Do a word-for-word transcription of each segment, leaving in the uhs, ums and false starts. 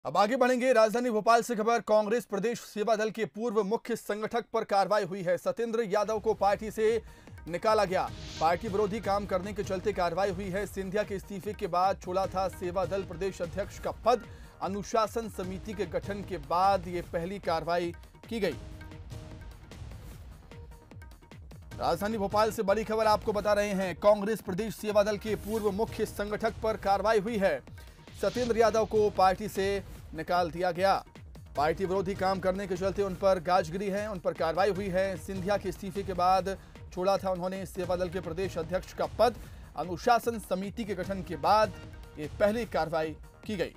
अब आगे बढ़ेंगे। राजधानी भोपाल से खबर। कांग्रेस प्रदेश सेवा दल के पूर्व मुख्य संगठक पर कार्रवाई हुई है। सत्येंद्र यादव को पार्टी से निकाला गया। पार्टी विरोधी काम करने के चलते कार्रवाई हुई है। सिंधिया के इस्तीफे के बाद छोड़ा था सेवा दल प्रदेश अध्यक्ष का पद। अनुशासन समिति के गठन के बाद यह पहली कार्रवाई की गई। राजधानी भोपाल से बड़ी खबर आपको बता रहे हैं। कांग्रेस प्रदेश सेवा दल के पूर्व मुख्य संगठक पर कार्रवाई हुई है। सत्येंद्र यादव को पार्टी से निकाल दिया गया। पार्टी विरोधी काम करने के चलते उन पर गाजगिरी है, उन पर कार्रवाई हुई है। सिंधिया के इस्तीफे के बाद छोड़ा था उन्होंने सेवा दल के प्रदेश अध्यक्ष का पद। अनुशासन समिति के गठन के बाद ये पहली कार्रवाई की गई।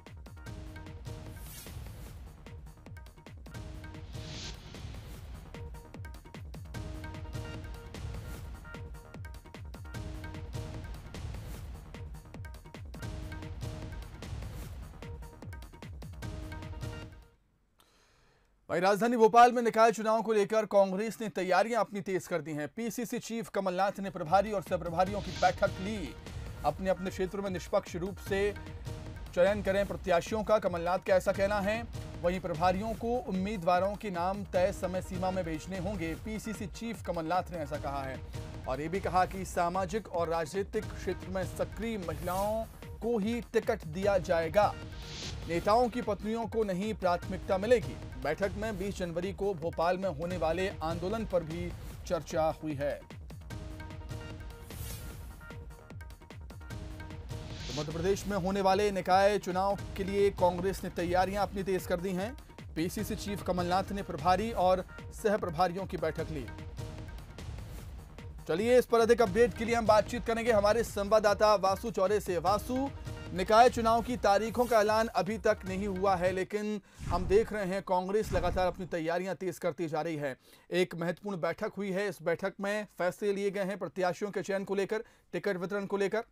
वहीं राजधानी भोपाल में निकाय चुनाव को लेकर कांग्रेस ने तैयारियां अपनी तेज कर दी हैं। पीसीसी चीफ कमलनाथ ने प्रभारी और सह प्रभारियों की बैठक ली। अपने अपने क्षेत्र में निष्पक्ष रूप से चयन करें प्रत्याशियों का, कमलनाथ का ऐसा कहना है। वहीं प्रभारियों को उम्मीदवारों के नाम तय समय सीमा में भेजने होंगे। पीसीसी चीफ कमलनाथ ने ऐसा कहा है और ये भी कहा कि सामाजिक और राजनीतिक क्षेत्र में सक्रिय महिलाओं को ही टिकट दिया जाएगा। नेताओं की पत्नियों को नहीं प्राथमिकता मिलेगी। बैठक में बीस जनवरी को भोपाल में होने वाले आंदोलन पर भी चर्चा हुई है। तो मध्य प्रदेश में होने वाले निकाय चुनाव के लिए कांग्रेस ने तैयारियां अपनी तेज कर दी हैं। पीसीसी चीफ कमलनाथ ने प्रभारी और सह प्रभारियों की बैठक ली। चलिए इस पर अधिक अपडेट के लिए हम बातचीत करेंगे हमारे संवाददाता वासु चौरे से। वासु, निकाय चुनाव की तारीखों का ऐलान अभी तक नहीं हुआ है, लेकिन हम देख रहे हैं कांग्रेस लगातार अपनी तैयारियां तेज करती जा रही है। एक महत्वपूर्ण बैठक हुई है। इस बैठक में फैसले लिए गए हैं प्रत्याशियों के चयन को लेकर, टिकट वितरण को लेकर।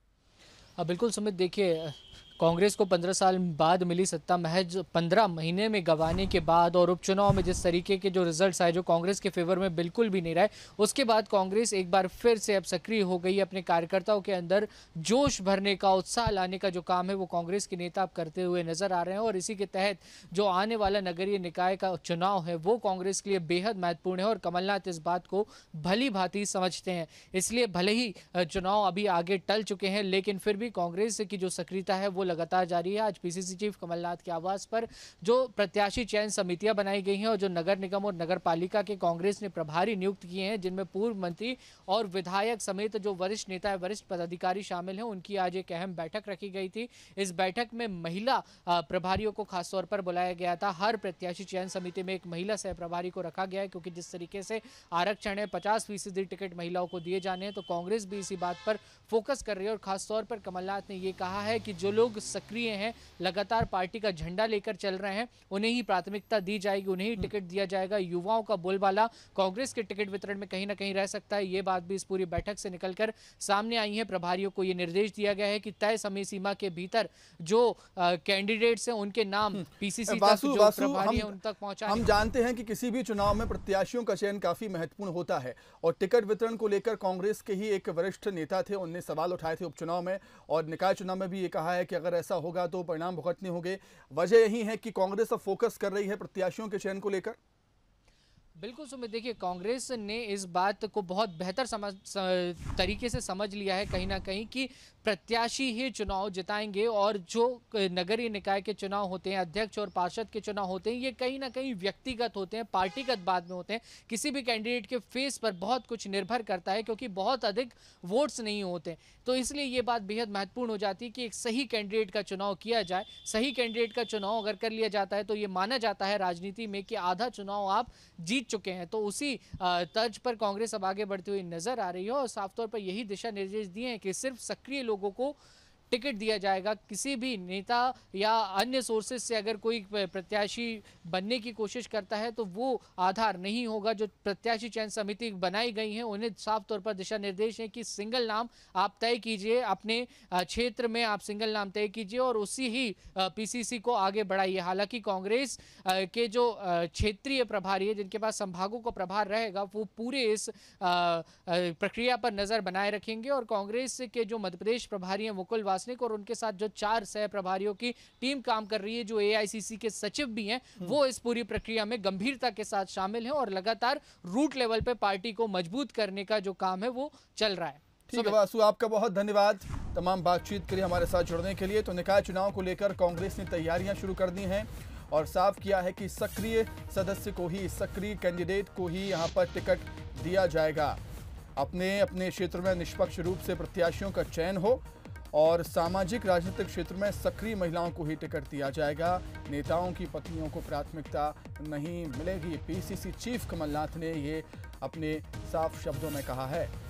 बिल्कुल सुमित, देखिए कांग्रेस को पंद्रह साल बाद मिली सत्ता महज पंद्रह महीने में गंवाने के बाद और उपचुनाव में जिस तरीके के जो रिजल्ट्स आए जो कांग्रेस के फेवर में बिल्कुल भी नहीं रहे, उसके बाद कांग्रेस एक बार फिर से अब सक्रिय हो गई। अपने कार्यकर्ताओं के अंदर जोश भरने का, उत्साह लाने का जो काम है वो कांग्रेस के नेता अब करते हुए नजर आ रहे हैं। और इसी के तहत जो आने वाला नगरीय निकाय का चुनाव है वो कांग्रेस के लिए बेहद महत्वपूर्ण है और कमलनाथ इस बात को भली भांति समझते हैं। इसलिए भले ही चुनाव अभी आगे टल चुके हैं, लेकिन फिर भी कांग्रेस की जो सक्रियता है वो लगातार जारी है। आज पीसीसी चीफ कमलनाथ के आवास पर जो प्रत्याशी चयन समितियां बनाई गई हैं और जो नगर निगम और नगर पालिका के कांग्रेस ने प्रभारी नियुक्त किए हैं, जिनमें पूर्व मंत्री और विधायक समेत जो वरिष्ठ नेता है, वरिष्ठ पदाधिकारी शामिल हैं, उनकी आज एक अहम बैठक रखी गई थी। इस बैठक में महिला प्रभारियों को खासतौर पर बुलाया गया था। हर प्रत्याशी चयन समिति में एक महिला सह प्रभारी को रखा गया है, क्योंकि जिस तरीके से आरक्षण है, पचास फीसदी टिकट महिलाओं को दिए जाने हैं, तो कांग्रेस भी इसी बात पर फोकस कर रही है। और खासतौर पर कमलनाथ ने यह कहा है कि जो लोग सक्रिय हैं, लगातार पार्टी का झंडा लेकर चल रहे हैं, उन्हें ही प्राथमिकता दी जाएगी, उन्हें ही टिकट दिया जाएगा। युवाओं का बोलबाला कांग्रेस के टिकट वितरण में कहीं ना कहीं रह सकता है। ये बात भी इस पूरी बैठक से निकलकर सामने आई है। प्रभारियों को यह निर्देश दिया गया है कि तय समय सीमा के भीतर जो कैंडिडेट्स हैं उनके नाम पीसीसी तक जो प्रभारी हैं उन तक पहुंचाने। हम जानते हैं कि किसी भी चुनाव में प्रत्याशियों का चयन काफी महत्वपूर्ण होता है और टिकट वितरण को लेकर कांग्रेस के ही एक वरिष्ठ नेता थे, उनने सवाल उठाए थे उपचुनाव में और निकाय चुनाव में भी ये कहा है कि अगर ऐसा होगा तो परिणाम भुगतने होंगे। वजह यही है कि कांग्रेस अब फोकस कर रही है प्रत्याशियों के चयन को लेकर। बिल्कुल सुमित, देखिए कांग्रेस ने इस बात को बहुत बेहतर समझ तरीके से समझ लिया है कहीं ना कहीं कि प्रत्याशी ही चुनाव जिताएंगे और जो नगरीय निकाय के चुनाव होते हैं, अध्यक्ष और पार्षद के चुनाव होते हैं, ये कहीं ना कहीं व्यक्तिगत होते हैं, पार्टीगत बाद में होते हैं। किसी भी कैंडिडेट के फेस पर बहुत कुछ निर्भर करता है, क्योंकि बहुत अधिक वोट्स नहीं होते। तो इसलिए ये बात बेहद महत्वपूर्ण हो जाती है कि एक सही कैंडिडेट का चुनाव किया जाए। सही कैंडिडेट का चुनाव अगर कर लिया जाता है तो ये माना जाता है राजनीति में कि आधा चुनाव आप जीत चुके हैं। तो उसी तर्ज पर कांग्रेस अब आगे बढ़ती हुई नजर आ रही है और साफ तौर पर यही दिशा निर्देश दिए हैं कि सिर्फ सक्रिय लोगों को टिकट दिया जाएगा। किसी भी नेता या अन्य सोर्सेज से अगर कोई प्रत्याशी बनने की कोशिश करता है तो वो आधार नहीं होगा। जो प्रत्याशी चयन समिति बनाई गई है उन्हें साफ तौर पर दिशा निर्देश है कि सिंगल नाम आप तय कीजिए, अपने क्षेत्र में आप सिंगल नाम तय कीजिए और उसी ही पीसीसी को आगे बढ़ाइए। हालांकि कांग्रेस के जो क्षेत्रीय प्रभारी है, जिनके पास संभागों का प्रभार रहेगा, वो पूरे इस प्रक्रिया पर नजर बनाए रखेंगे और कांग्रेस के जो मध्य प्रदेश प्रभारी हैं मुकुल प्रशासनिक और उनके साथ जो चार सह प्रभारियों की टीम काम कर रही है, जो एआईसीसी के सचिव भी हैं, वो इस पूरी प्रक्रिया में गंभीरता के साथ शामिल हैं और लगातार रूट लेवल पे पार्टी को मजबूत करने का जो काम है वो चल रहा है। ठीक है वासु, आपका बहुत धन्यवाद तमाम बातचीत के लिए, हमारे साथ जुड़ने के लिए। तो निकाय चुनाव को लेकर कांग्रेस ने तैयारियां शुरू कर दी हैं और साफ किया है कि सक्रिय सदस्य को ही, सक्रिय कैंडिडेट को ही यहां पर टिकट दिया जाएगा। अपने अपने क्षेत्र में निष्पक्ष रूप से प्रत्याशियों का चयन हो और सामाजिक राजनीतिक क्षेत्र में सक्रिय महिलाओं को ही टिकट दिया जाएगा। नेताओं की पत्नियों को प्राथमिकता नहीं मिलेगी। पीसीसी चीफ कमलनाथ ने ये अपने साफ शब्दों में कहा है।